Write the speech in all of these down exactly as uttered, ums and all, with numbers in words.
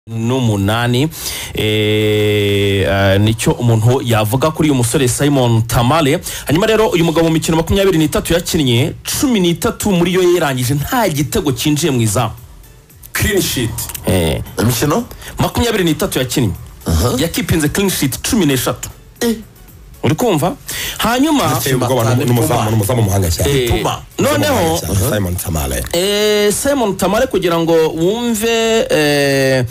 n'umunani eh uh, nicyo umuntu yavuga kuri uyu musore Simon Tamale. Hanyuma rero uyu mugabo mu mikino makumyabiri n'itatu yakinnye cumi n'itatu muri yo yarangije nta gitego kinjiye mu izamu, clean sheet. eh imikino makumyabiri n'itatu yakinnye yakipinze clean sheet cumi n'eshatu. eh uri kumva? Hanyuma n'umuzamu n'umuzamu muhanga cyane noneho Simon Tamale eh Simon Tamale kugira ngo wumve eh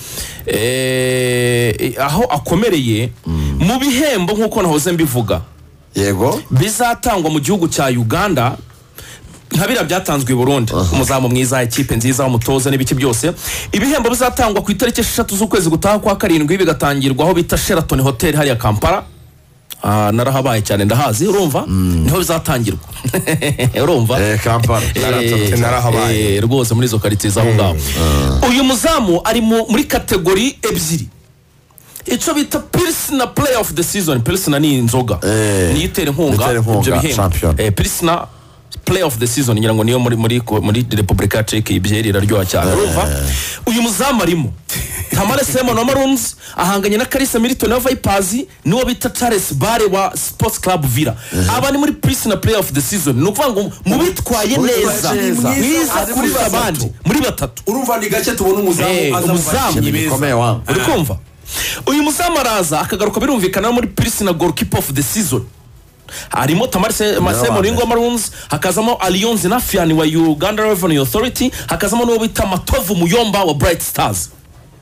eh aho akomereye mu bihembo nkuko nahoze mbivuga, yego bizatangwa mu gihugu cya Uganda ntabira byatanzwe i Burundi. Umuzamu mwiza, ikipe nziza, umutoza n'ibiki byose, ibihembo bizatangwa ku itariki eshatu z'ukwezi gutaha kwa karindwi, bigatangirwa aho bita Sheraton Hotel hariya Kampala. Ah narahabaye cyane ndahazi, urumva niho bizatangirwa. Urumva eh Kampala narahabaye rwose muri zo quartiers aho ngaho. Uyu muzamu ari muri kategori ebyiri, ico bita Pilsner Player of the Season. Pilsner ni inzoga ni itera inkunga ibyo bihembo. eh Pilsner Player of the Season ngira ngo niyo muri muri muri Republika Czech ibyeri iraryoha cyane, urumva. Uyu muzamu arimo Tamale Simon wa Maroons ahanganye na Kalisa Milton wa Vipers niwo bita Charles Bare wa Sports Club Villa. Aba ni muri Pilsner Player of the Season, no kuvuga ngo mubitwaye neza mwiza kuri abandi muri batatu. Urumva ni gake tubona umuzamu azamuzamu bikomeye wangu, uri kumva? Uyu muzamu araza akagaruka birumvikana muri Pilsner Goalkeeper of the Season. Harimo Tamale Simon wa Maroons, hakazamo Alliance Nafiani wa Uganda Revenue Authority, hakazamo no bita Matovu Muyomba wa Bright Stars.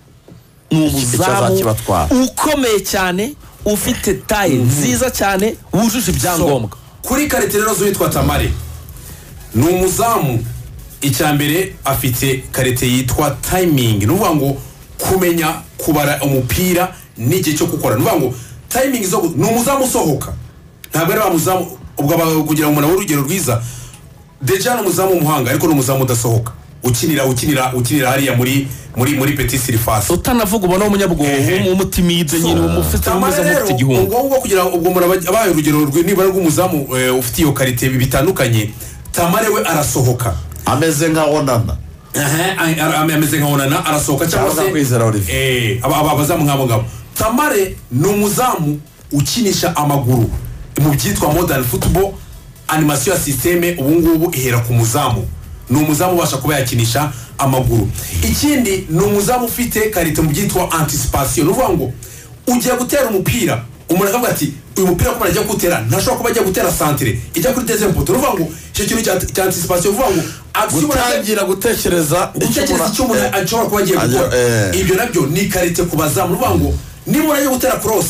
Umuzamu ukomeye cyane ufite taye nziza cyane wujuje ibyangombwa. Kuri karite rero z'uwitwa Tamale ni umuzamu icyambere afite karite yitwa timing, nuvuga ngo kumenya kubara umupira n'igihe cyo gukora. Nuvuga ngo timing zo ni umuzamu usohoka, ntabwo ari bamuzamu ubwo kugira ngo umuntu urugero rwiza. Deja no muzamu muhanga ariko no muzamu udasohoka, ukinira ukinira ukinira hariya muri muri muri petit surface, utanavuga ubona umunyabwogo umutimide nyine umufite umuza mufite igihungu. Ubwo ubwo kugira ubwo umuntu abaye urugero niba ari umuzamu ufite iyo karite bitandukanye. Tamale we arasohoka ameze nka Onana, eh ameze nka Onana arasohoka cyangwa se eh aba abazamu nkabo ngabo. Tamale ni umuzamu ukinisha amaguru mu byitwa modern football, animation ya systeme ubu ngubu ihera ku muzamu. Ni umuzamu ubasha kuba yakinisha amaguru. Ikindi ni umuzamu ufite karite mu byitwa anticipation, nuvuga ngo ugiye gutera umupira umuntu akavuga ati uyu mupira ko barajya gutera ntashobora kuba ajya gutera centre ijya kuri deuxième poteau. Nuvuga ngo icyo kintu cya anticipation uvuga ngo gutangira gutekereza icyo umuntu ashobora kuba agiye gukora. Ibyo nabyo ni karite ku bazamu. Nuvuga ngo niba urajya gutera cross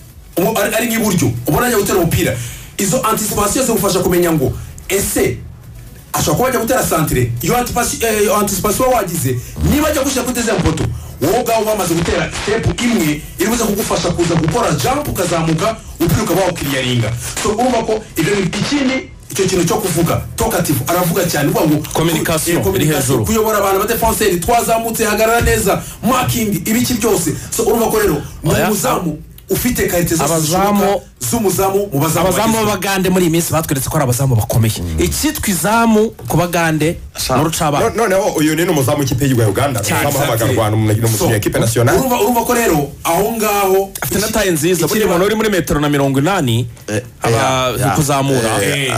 ari nk'iburyo ubona ajya gutera umupira, izo anticipation zigufasha kumenya ngo ese ashobora kuba ajya gutera centre. Iyo anticipation wagize niba ajya gushaka kuri deuxième poteau, wowe ubwawe wamaze gutera step imwe iri buze kugufasha kuza gukora jump ukazamuka upiruka bawo clearinga. So urumva ko ibyo ikindi icyo kintu cyo kuvuga talkative aravuga cyane uvuga ngo communication iri hejuru, kuyobora abantu ba defenseur twazamutse hagarara neza marking ibiki byose. So urumva ko rero ni umuzamu ufite karite abazamu z'umuzamu mu bazamu abazamu bagande muri iminsi batweretse ko ari abazamu bakomeye. Ikitwa izamu ku bagande mu rucaba. Noneho uyu ni umuzamu w'ikipe y'u Uganda amahagarwa n'umukinnyi w'ikipe nationale. Urumva urumva ko rero aho ngaho afite na taye nziza, buri muntu uri muri metero na mirongo inani aba kuzamura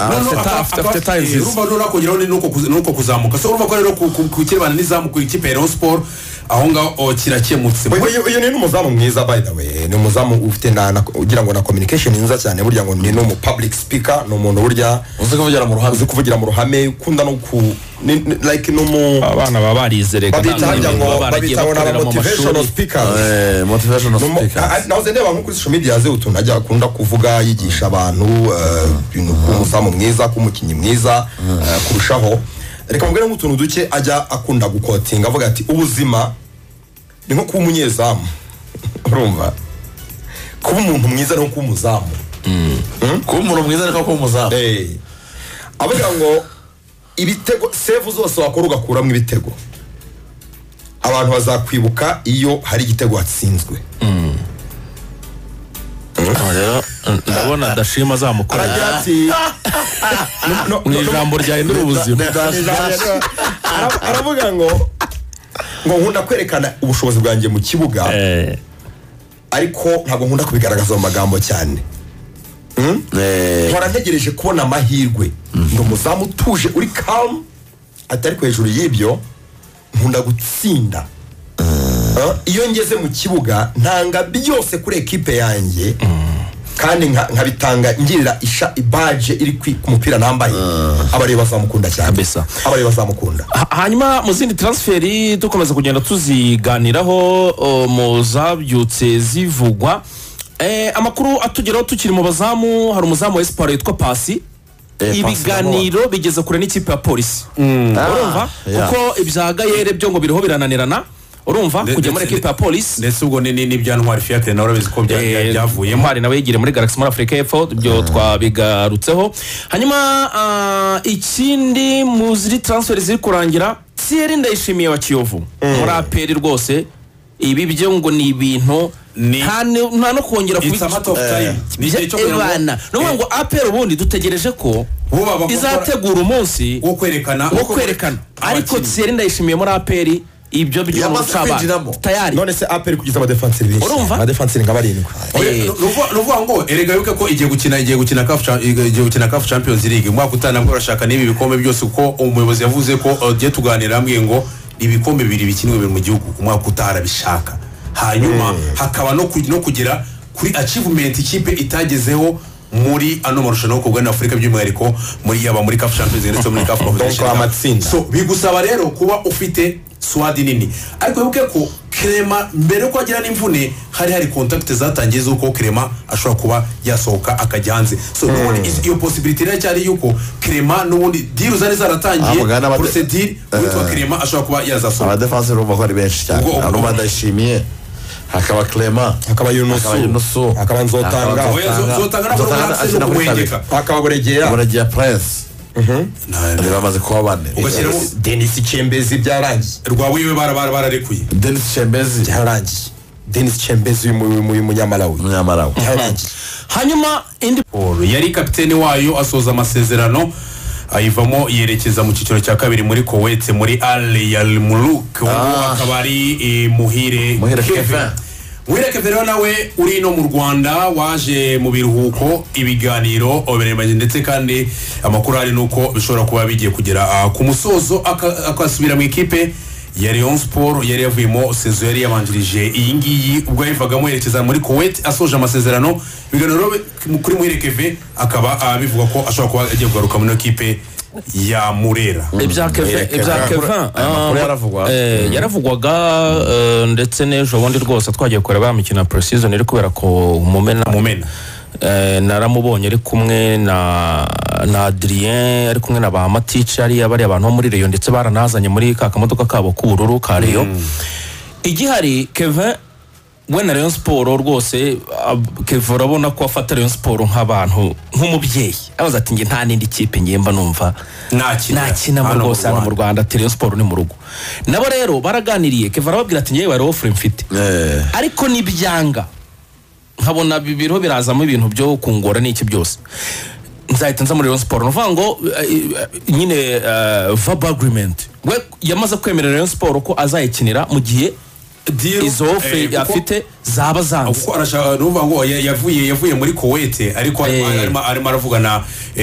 afite taye nziza. Urumva rero akongeraho nuko kuzamuka. So urumva ko rero ku kirebana n'izamu ku ikipe ya RAYON SPORTS aho ngaho kirakemutse. Uyu ni umuzamu mwiza by the way, ni umuzamu ufite na ugira ngo na communication nziza cyane, burya ngo ni no mu public speaker, no umuntu burya uzi kuvugira mu ruhame, uzi kuvugira mu ruhame, ukunda no ku like no mu abana baba barizereka babita ngo motivational speaker. eh motivational speaker nazo ndeba nko kuri social media ze utuntu ajya akunda kuvuga yigisha abantu ibintu umuzamu mwiza, kumukinyi mwiza kurushaho. Reka mbwira nk'utuntu duke ajya akunda gukotinga avuga ati ubuzima ni nko kuba umunyezamu. Urumva kuba umuntu mwiza no kuba umuzamu. kuba umuntu mwiza ariko kuba umuzamu. eh avuga ngo ibitego save zose wakora ugakuramo ibitego, abantu bazakwibuka iyo hari igitego watsinzwe. rero ndabona dashima azamukora ni ijambo rya induru ubuzima. Aravuga ngo ngo nkunda kwerekana ubushobozi bwanjye mu kibuga ariko ntabwo nkunda kubigaragaza mu magambo cyane. nkora ntegereje kubona amahirwe ngo umuzamu utuje uri calm atari ko hejuru y'ibyo nkunda gutsinda. iyo ngeze mu kibuga ntanga byose kuri ekipe yanjye kandi nkabitanga ngirira isha ibaje iri ku mupira nambaye. abareba bazamukunda cyane kabisa, abareba bazamukunda. hanyuma mu zindi transferi dukomeza kugenda tuziganiraho mu zabyutse zivugwa. Eh, amakuru atugeraho tukiri mu bazamu, hari umuzamu wa Espoir yitwa Pasi. Ibiganiro bigeze kure n'ikipe ya polisi. Urumva uko ibyagayere byo ngo biriho birananirana. Urumva kujya muri ekipe ya polisi ndetse ubwo ni ni bya ntwari fiacre nawe urabizi ko byavuyemo. Ntwari nawe yigire muri Galaxy muri Afrika y'Epfo, byo twabigarutseho. Hanyuma ikindi mu ziri transfer ziri kurangira, Thierry Ndayishimiye wa Kiyovu muri A P R rwose ibi byo ngo ni ibintu nta no kongera kubitsa ebana. No ngo A P R ubundi dutegereje ko izategura umunsi wo kwerekana wo kwerekana ariko Thierry Ndayishimiye muri A P R ibyo byo n'ucaba tayari. None se A P R kugiza abadefenseri benshi, abadefenseri ngabarindwi. Nuvuga ngo erega yuko ko igiye gukina igiye gukina C A F igiye gukina C A F Champions League mwaka utana bwo urashaka n'ibi bikombe byose uko umuyobozi yavuze ko ugiye tuganira hamwe ngo ibikombe bibiri bikinwe biri mu gihugu umwaka utara bishaka. Hanyuma hakaba no kugera kuri achievement ikipe itagezeho muri ano marushanwa ko bwa Afrika by'umwihariko muri yaba muri C A F Champions League ndetse muri C A F Confederation. So bigusaba rero kuba ufite swadi nini, ariko wibuke ko Clement mbere ko agira n'imvune hari hari contact zatangiye zuko Clement ashobora kuba yasohoka akajya hanze. So n'ubundi iyo possibility rero cyari yuko Clement n'ubundi deal zari zaratangiye procedure witwa Clement ashobora kuba yazasohoka. Abadefenseur bo bari benshi cyane, abo Ndayishimiye hakaba Clement hakaba Yunusu hakaba Nzotanga Nzotanga na Buwengeka hakaba Buregera Buregera Prince nari bamaze kuba bane. ugashyiramo Denis Chembezi byarangiye rwawiwe barabara bararekuye Denis Chembezi byarangiye Denis Chembezi mu munyamalawi munyamalawi byarangiye. Hanyuma indi yari kapiteni wayo asoza amasezerano ayivamo yerekeza mu cyiciro cya kabiri muri Kuwait muri Al Hilal Muluk. akaba ari Muhire Kevin Muhire Kevin nawe uri no mu Rwanda waje mu biruhuko ibiganiro oberemanye ndetse kandi amakuru ari nuko bishobora kuba bigiye kugera ku musozo akasubira mu ikipe ya Rayon Sport yari yavuyemo sezo yari yabanjirije iyi ngiyi ubwo yivagamo yerekeza muri Kuwait asoje amasezerano. Ibiganiro kuri Muhire Kevin akaba bivuga ko ashobora kuba agiye kugaruka muri ekipe ya Murera. Ibya Kevin ibya Kevin yaravugwa yaravugwaga ndetse n'ejo bundi rwose twagiye kureba imikino pre-season iri kubera ko mumena mumena naramubonye ari kumwe na na Adrien ari kumwe na ba Matici ari abari abantu muri Rayon ndetse baranazanye muri ka kamodoka kabo k'ubururu ka Rayon. Igihari Kevin we na Rayon Sport rwose Kevin urabona ko afata Rayon Sport nk'abantu nk'umubyeyi abaza ati nge nta nindi kipe ngemba numva nakina mu rwose hano mu Rwanda. Rayon Sport ni mu rugo nabo rero baraganiriye. Kevin arababwira ati ngewe wari offer mfite ariko nibyanga nkabona bibiro birazamo ibintu byo kungora n'iki byose nzahita nza muri Rayon Sport. Nuvuga ngo nyine verbal agreement we yamaze kwemerera Rayon Sport ko azayikinira mu gihe izo offer afite zaba zanze. Uko arashaka nuvuga ngo yavuye yavuye muri Kuwait ariko arimo arimo aravugana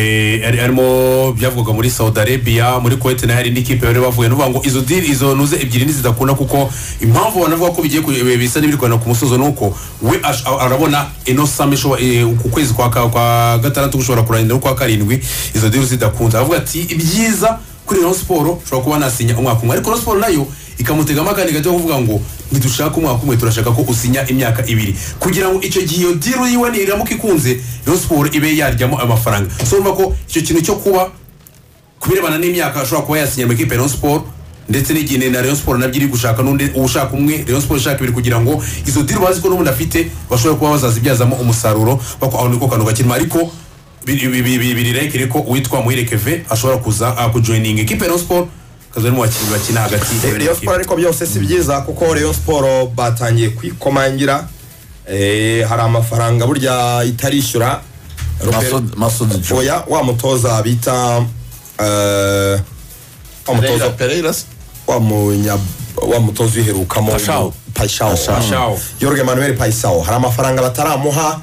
arimo byavugaga muri Saudi Arabia muri Kuwait na hari n'ikipe bari bavuye. Nuvuga ngo izo deal izo nuze ebyiri nizidakunda kuko impamvu banavuga ko bigiye bisa n'ibiri kwana ku musozo nuko we arabona ino samisho ku kwezi kwa kwa gatandatu gushobora kurandira kwa karindwi izo deal zidakunda. Avuga ati ibyiza kuri Rayon Sport ushobora kuba nasinya umwaka umwe ariko Rayon Sport nayo ikamutegama kandi gato kuvuga ngo ntidushaka umwaka umwe turashaka ko usinya imyaka ibiri kugira ngo icyo gihe deal yiwe niramuka ikunze Rayon Sport ibe yaryamo amafaranga. So urumva ko icyo kintu cyo kuba kubirebana n'imyaka ashobora kuba yasinya mu ikipe Rayon Sport ndetse n'igihe na Rayon Sport nabyo iri gushaka n'undi ushaka umwe Rayon Sport ishaka ibiri kugira ngo izo deal bazi ko n'ubundi afite bashobora kuba bazazibyazamo umusaruro bako aho niko kantu gakirima ariko birireke ko witwa Muhire Kevin ashobora kuza kujoininga ikipe Rayon Sport kazari mu bakiri bakina hagati. Rayon Sport ariko byose si byiza kuko Rayon Sport batangiye kwikomangira eh hari amafaranga burya itarishyura Masud oya wa mutoza bita eh wa mutoza Pereira wa munya wa mutozi uherukamo Paixão Paixão Jorge Manuel Paixão hari amafaranga bataramuha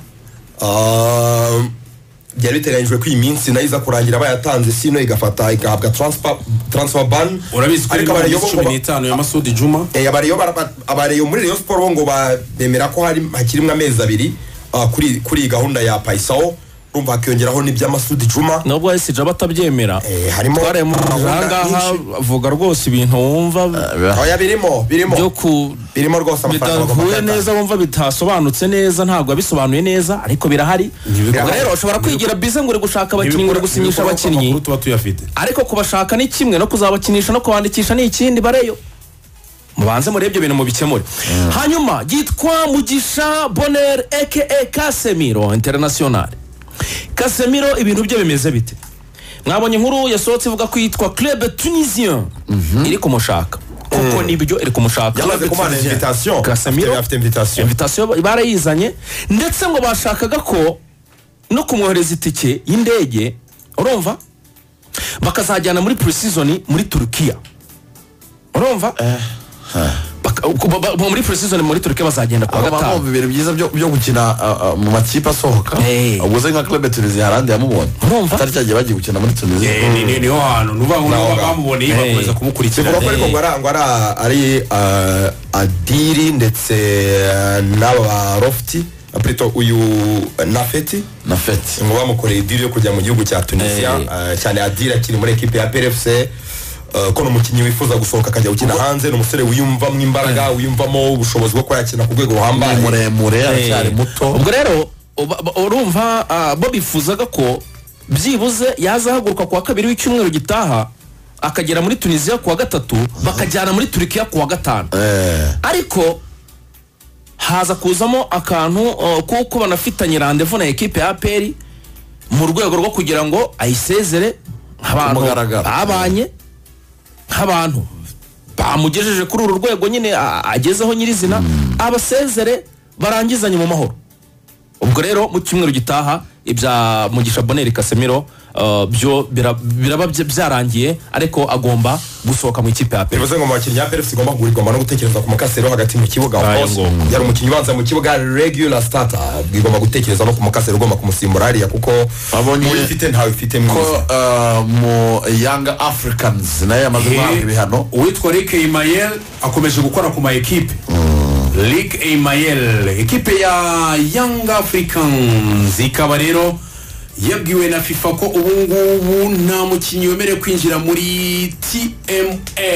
byari biteganyijwe ko iyi minsi nayo iza kurangira bayatanze sino igafata igahabwa transfer transfer ban urabizi ko ari cumi n'itanu ya Masudi Juma eh abariyo abariyo muri Rayon Sport ngo bemera ko hari hakirimwe amezi abiri kuri kuri gahunda ya Paixão rumva kyongeraho n'ibya Masudi Juma nubwo yesi jaba tabyemera eh harimo twaremo rangaha avuga rwose ibintu wumva oya birimo birimo byo ku birimo rwose amafaranga bidahuye neza wumva bitasobanutse neza ntabwo abisobanuye neza ariko birahari rero ushobora kwigira bize ngo uri gushaka abakinnyi ngo gusinyisha abakinnyi tuba tuyafite ariko kubashaka ni kimwe no kuzabakinisha no kwandikisha ni ikindi bareyo mubanze murebye ibintu mu bikemure hanyuma gitwa Mugisha Bonheur aka Casemiro International. Casemiro ibintu bye bimeze bite? Mwabonye inkuru yasohotse ivuga ko yitwa Club Tunisien iri kumushaka kuko nibyo iri kumushaka yamaze kumana invitation Casemiro afite invitation invitation barayizanye ndetse ngo bashakaga ko no kumwohereza itike y'indege urumva bakazajyana muri pre-season muri Turkiya urumva muri pre-season muri Turkiya bazagenda kwa gatanu ibintu byiza byo gukina mu makipe asohoka ubuze nka Club Tunisien harandi yamubonye atari cyagiye bagiye gukina muri Tunisien ni ni hano nuvuga ngo bamuboneye bakomeza kumukurikira kuko ariko ngo arangwa ari Adiri ndetse n'aba Rofti aprito uyu Nafeti Nafeti ngo bamukoreye idiri yo kujya mu gihugu cya Tunisia cyane Adiri akiri muri equipe ya P R F C kono umukinnyi wifuza gusohoka akajya gukina hanze n'umusore wiyumvamo imbaraga wiyumvamo ubushobozi bwo kwakina ku rwego ruhambaye muremure aracyari muto ubwo rero urumva bo bifuzaga ko byibuze yazahaguruka kuwa kabiri w'icyumweru gitaha akagera muri Tunisia kuwa gatatu bakajyana muri Turkiya kuwa gatanu ariko haza kuzamo akantu kuko banafitanye rendez-vous na equipe ya A P R mu rwego rwo kugira ngo ayisezere abantu abanye nk'abantu bamugejeje kuri uru rwego nyine agezeho nyirizina abasezere barangizanye mu mahoro ubwo rero mu cyumweru gitaha ibya Mugisha Bonheur Casemiro byo biraba byarangiye ariko agomba gusohoka mu ikipe ya P R F C bivuze ngo mu bakinnyi ya P R F C igomba kugurirwa no gutekereza ku mukasero hagati mu kibuga yari umukinnyi ubanza mu kibuga regular starter igomba gutekereza no ku mukasero ugomba kumusimbura hariya kuko muri ifite ntawe ifite mwiza mu Young Africans naye yamaze guhabwa ibihano uwitwa Rick Mayel akomeje gukora ku ma equipe Rick Mayel equipe ya Young Africans ikaba rero yabwiwe na FIFA ko ubu ngubu nta mukinnyi wemerewe kwinjira muri T M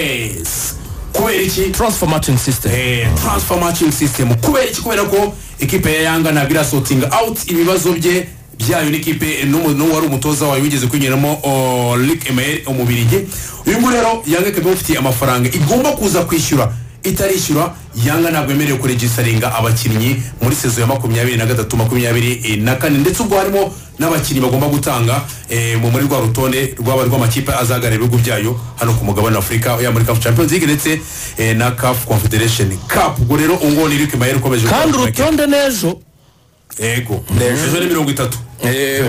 S kubera iki transfer matching system eh transfer matching system kubera iki kubera ko equipe ya Yanga na gira sorting out ibibazo bye byayo n'ikipe no wari umutoza wayo wigeze kwinjiramo Rick Mayel umubirige uyu ngo rero Yanga ikaba ifite amafaranga igomba kuza kwishyura itarishyura Yanga ntabwo yemerewe kuregistaringa abakinnyi muri sezo ya makumyabiri na gatatu makumyabiri na kane ndetse ubwo harimo n'abakinnyi bagomba gutanga mu muri rwa rutonde rw'aba rw'amakipe azagarira ibihugu byayo hano ku mugabane w'Afurika ya muri C A F Champions League ndetse na C A F Confederation Cup ubwo rero ungo ni Rick Mayel ukomeje kandi urutonde nejo ego ejo ni mirongo itatu ejo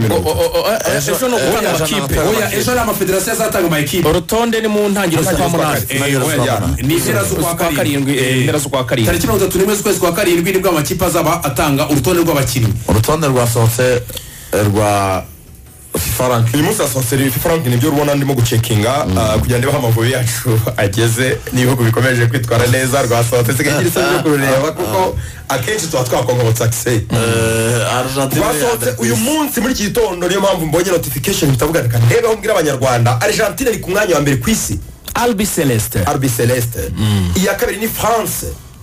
no gutanga amakipe oya ejo ni amafederasiyo azatanga amakipe urutonde ni mu ntangiriro z'ukwa munani ni impera z'ukwa karindwi impera z'ukwa karindwi tariki mirongo itatu n'imwe z'ukwezi kwa karindwi nibwo amakipe azaba atanga urutonde rw'abakinnyi urutonde rwasohotse rwa Frank ni musa soseri Frank nibyo rubona ndimo gucekinga kugira ndebe amavubi yacu ageze n'ibihugu bikomeje kwitwara neza rwasohotse sigagira isabyo kurureba kuko akenshi tuba twakongobotsa access eh Argentina rwasohotse uyu munsi muri iki gitondo niyo mpamvu mbonye notification bitavuga reka ndebe aho mbwira abanyarwanda Argentina iri ku mwanya wa mbere ku isi Albi Celeste Albi Celeste iya kabiri ni France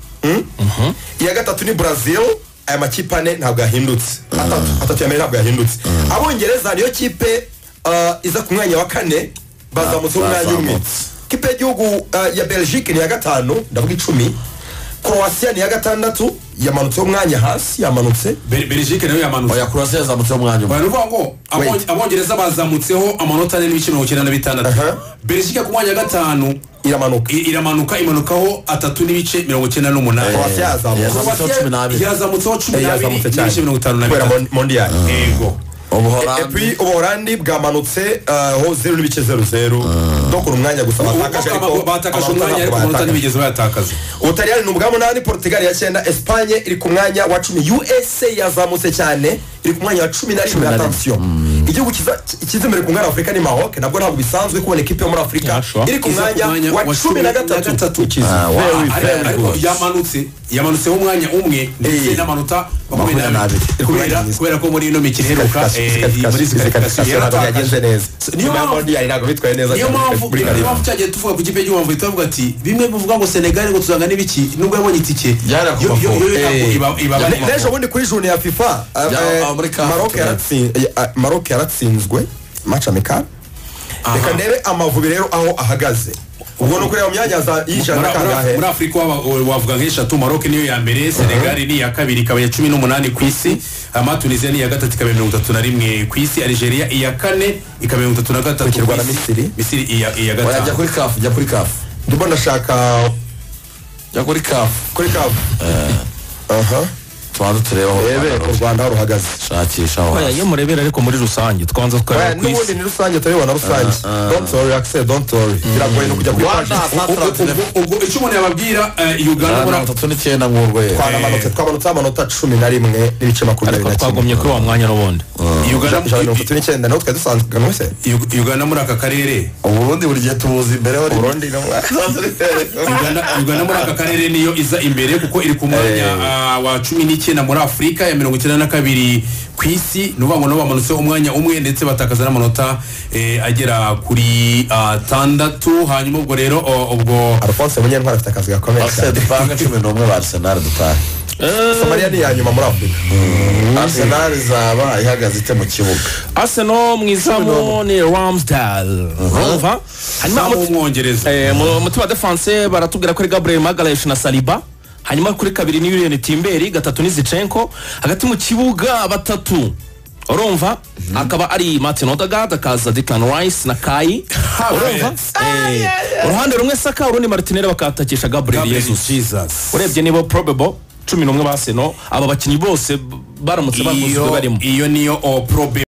iya gatatu ni Brazil aya makipe ane ntabwo yahindutse atatu ya mbere ntabwo yahindutse abongereza niyo kipe iza ku mwanya wa kane bazamutse umwanya umwe kipe y'igihugu ya Belgique ni ya gatanu ndavuga icumi Croatia ni ya gatandatu yamanutse umwanya hasi yamanutse Belgique nayo yamanutse oya Croatia yazamutse umwanya umwe baruvuga ngo abongereza bazamutseho amanota ane n'ibice mirongo icyenda na bitandatu Belgique ku mwanya wa gatanu iramanuka iramanuka imanukaho atatu n'ibice mirongo icyenda n'umunani Croatia yazamutse yazamutseho cumi n'abiri n'ibice mirongo itanu na bitatu kubera mondial yego et puis ubuholandi bwamanutse ho zero n'ibice zero zero donc umwanya gusa batakaje ariko batakaje umwanya ariko umunota ntibigeze bayatakaza. Ubutaliyani ni ubwa munani, Portugal ya cyenda, Espagne iri ku mwanya wa cumi, U S A yazamutse cyane iri ku mwanya wa cumi na rimwe. Attention, igihugu kiza imbere ku ngara Afrika ni Maroc, nabwo ntabwo bisanzwe kubona equipe yo muri Afrika iri ku mwanya wa cumi na gatatu. Yamanutse yamanutse mu mwanya umwe ndetse n'amanota makumyabiri n'abiri kubera ko muri ino mikino iheruka muri qualification yagenze neza. Niyo mpamvu ntabwo bitwaye neza. Niyo mpamvu niyo mpamvu cyagiye tuvuga ku kipe y'Uwamvu tuvuga ati bimwe bivuga ngo Senegal ngo tuzanga n'ibiki nubwo yabonye itike n'ejo bundi kuri journée ya FIFA Maroc yaratsinzwe match amical. Reka ndebe Amavubi rero aho ahagaze. Ubwo no kureba myanya za yishana kangahe muri Afrika wavuga nk'eshatu. Maroc niyo ya mbere, Senegal ni ya kabiri ikaba ya cumi n'umunani ku isi, ama Tunisia ni ya gatatu ikaba mirongo itatu na rimwe ku isi, Algeria iya kane ikaba mirongo itatu na gatatu ku isi, Misiri Misiri iya iya gatatu. Wajya kuri kafu, jya kuri kafu. Ndimo ndashaka jya kuri kafu, kuri kafu. Eh aha twanze tureba aho u Rwanda ruhagaze. Shakisha aho oya iyo murebera ariko muri rusange twanze tukareba ku isi. N'ubundi ni rusange turabona rusange. Don't worry Axel, don't worry. Biragoye no kujya kuri page. Ubwo icyo umuntu yababwira Uganda muri atatu n'icyenda ngurwe twamanutse twamanutse amanota cumi na rimwe n'ibice makumyabiri na kimwe. Twagomye kuri wa mwanya n'ubundi. Uganda mirongo itatu n'icyenda naho twari dusanzwe ganwe se. Uganda muri aka karere Uburundi buri gihe tubuza imbere ho Burundi no Uganda Uganda muri aka karere niyo iza imbere kuko iri ku mwanya wa cumi n'icyenda muri Afrika ya mirongo icyenda na kabiri ku isi. Nuvuga ngo no bamanutse umwanya umwe ndetse batakaza n'amanota agera kuri atandatu. Hanyuma ubwo rero ubwo Alphonse Munyentwari afite akazi gakomeye cyane. Dupanga cumi n'umwe ba Arsenal dutahe. Somalia ni ya nyuma muri Afrika. Arsenal zaba ihagaze ite mu kibuga. Arsenal mwizamu ni Ramsdale. Urumva? Hanyuma mu Mwongereza mu tuba defense baratubwira ko ari Gabriel Magalhaes na Saliba. Hanyuma kuri kabiri ni Julian Timberi, gatatu ni Zichenko, hagati mu kibuga batatu urumva akaba ari Martin Odegaard, akaza Declan Rice na Kai. Urumva uruhande rumwe Saka, urundi Martinelli, bakatakisha Gabriel Jesus. Urebye nibo probable cumi n'umwe ba Arsenal aba bakinyi bose baramutse baguzwe barimo. Iyo niyo probable